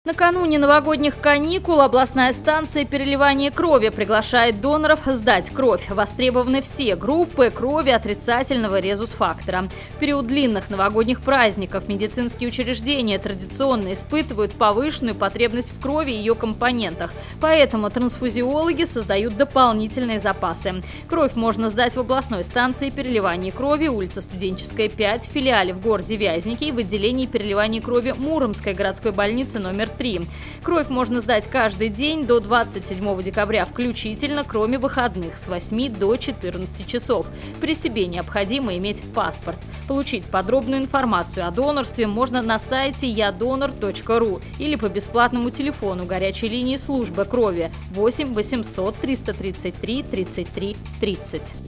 Накануне новогодних каникул областная станция переливания крови приглашает доноров сдать кровь. Востребованы все группы крови отрицательного резус-фактора. В период длинных новогодних праздников медицинские учреждения традиционно испытывают повышенную потребность в крови и ее компонентах. Поэтому трансфузиологи создают дополнительные запасы. Кровь можно сдать в областной станции переливания крови, улица Студенческая, 5, в филиале в городе Вязники и в отделении переливания крови Муромской городской больницы номер 3. Кровь можно сдать каждый день до 27 декабря включительно, кроме выходных с 8 до 14 часов. При себе необходимо иметь паспорт. Получить подробную информацию о донорстве можно на сайте yadonor.ru или по бесплатному телефону горячей линии службы крови 8 800 333 33 30.